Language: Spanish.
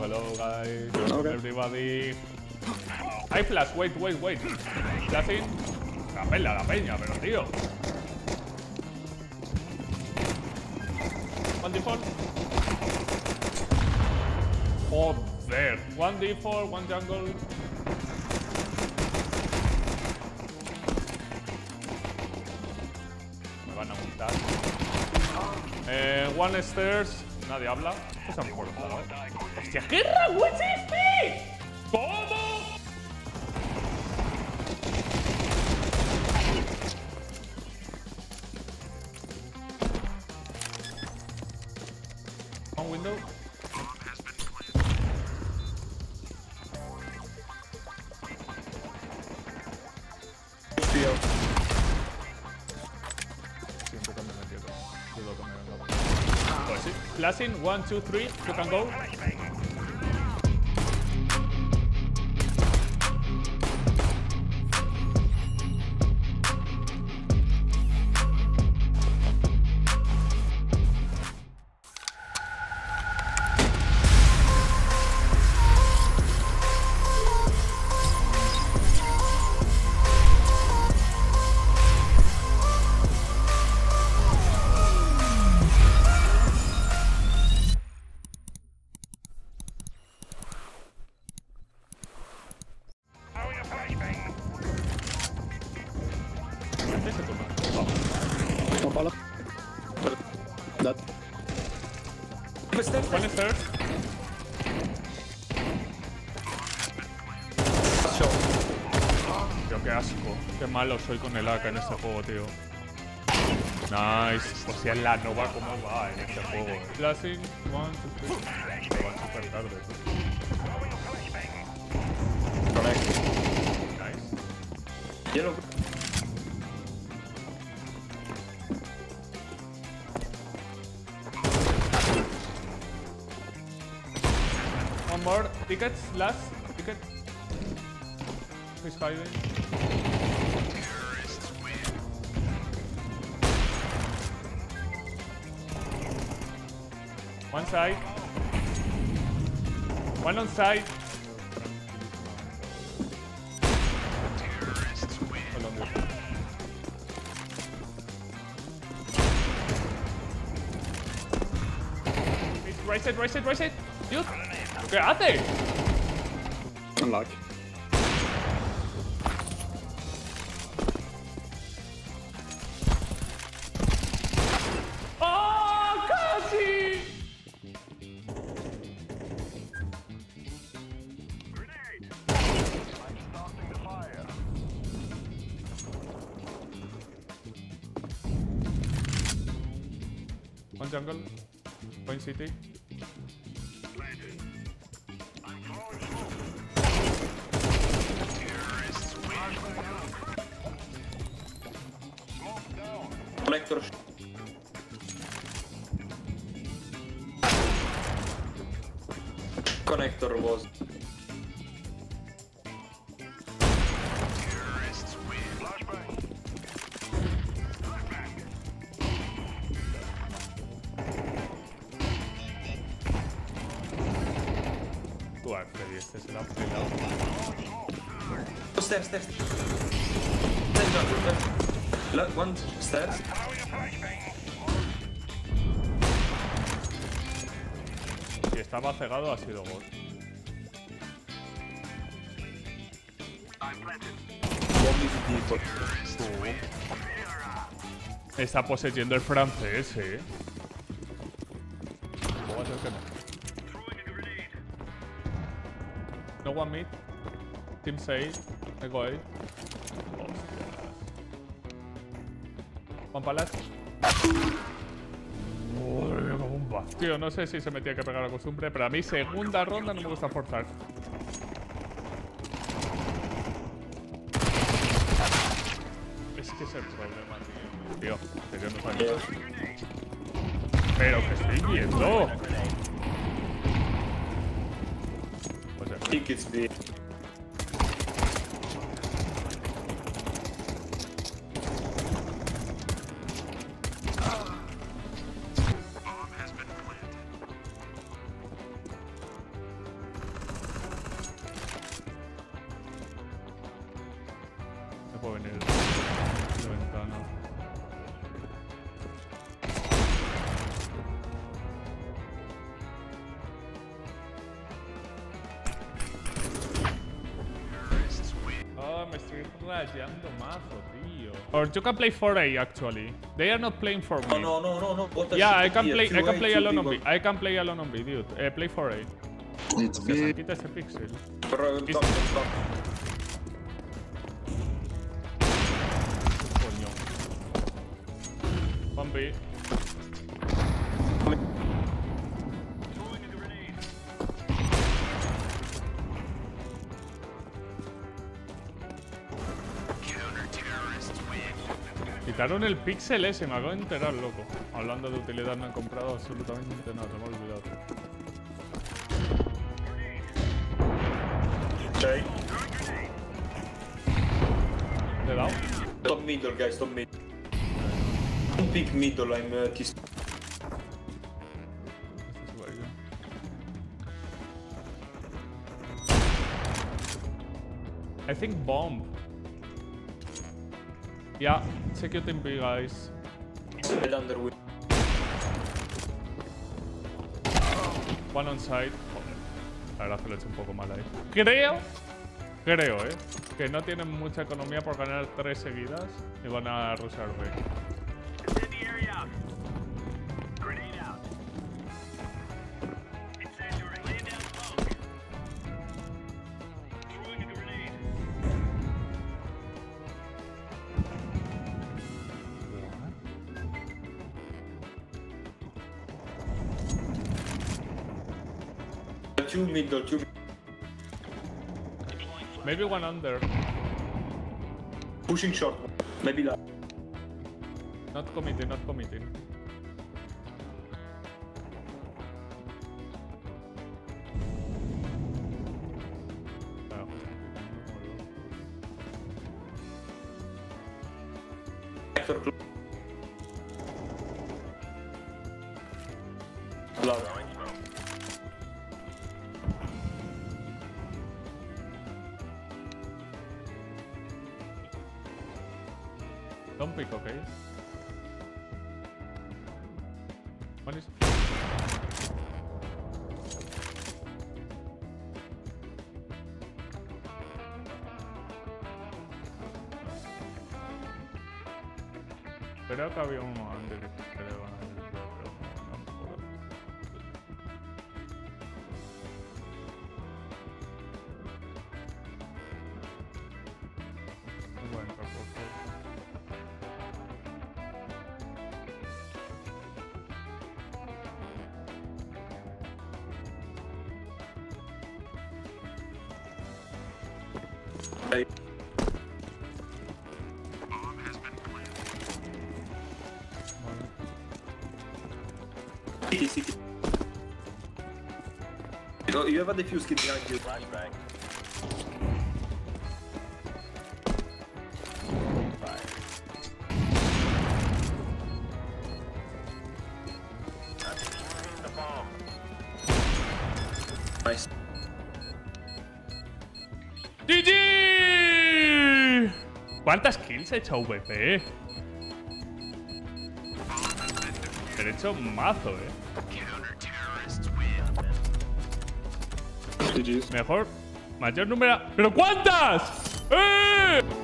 hello, guys. Welcome, everybody. Hay flash, wait. Flashing. La pela, la peña, pero tío. One default. Joder. One default, one jungle. Me van a multar. One stairs. Nadie habla. Pues a lo mejor está, ¿eh? ¡Hostia, qué raro es este! ¿Cómo? One window. Siempre que me metieron. Dudo que me venga. Pues sí. Flashing, 1, 2, 3. You can go. One third. Tío, qué asco. Qué malo soy con el AK en este juego, tío. Nice. O sea, la Nova cómo va en este juego. Flashing, 1, 2, 3. Me van súper tarde, tío. Nice. Yellow. One more. Tickets. Last. Ticket. He's hiding. One side. One on side. Right side. Dude. ¿Qué hace? Unlock. ¡Oh, casi! One jungle. Point city. Connector. Connector was. Freddy, este se la ha pegado. Stairs. Look, one stairs. Si estaba cegado ha sido gol. Está poseyendo el francés, ¿Cómo va a ser que no? No one mid. Team 6. I go 8. One palace. Tío, no sé si se me tiene que pegar la costumbre, pero a mí segunda ronda no me gusta forzar. Es que es el problema, tío. Que yo no sabía. Pero que estoy viendo. I think it's the. puede venir de ventana. Oh, me estoy rayando mazo, tío. Or you can play for A actually. They are not playing for me. No. Yeah, I can play alone on B. I can play alone on B, dude. Play for A. It's Que se big. quita ese pixel. Top. Coño. One B. Quitaron el pixel ese, me acabo de enterar, loco. Hablando de utilidad, no he comprado absolutamente nada, se me ha olvidado. Okay. ¿Le he dado? Top middle, guys, top middle. Don't pick middle, I'm kissing. Este se va a ir. I think bomb. Yeah, executing B, guys. Head under wheel. One on side. Joder, la verdad es que lo he hecho un poco mal ahí. Creo, que no tienen mucha economía por ganar 3 seguidas y van a rushar B. Two middle. Maybe one under. Pushing short. Maybe that. Not committing. Don't pick, okay? One is... Creo que había uno antes que le van a decir, pero no me acuerdo. No voy a entrar por fuera. Hey. City. You have a defuse kit behind you. Flashbang. Nice. GG! ¿Cuántas kills ha hecho VP? Pero he hecho un mazo, GG's. Mejor. Mayor número. ¿Pero cuántas? ¡Eh!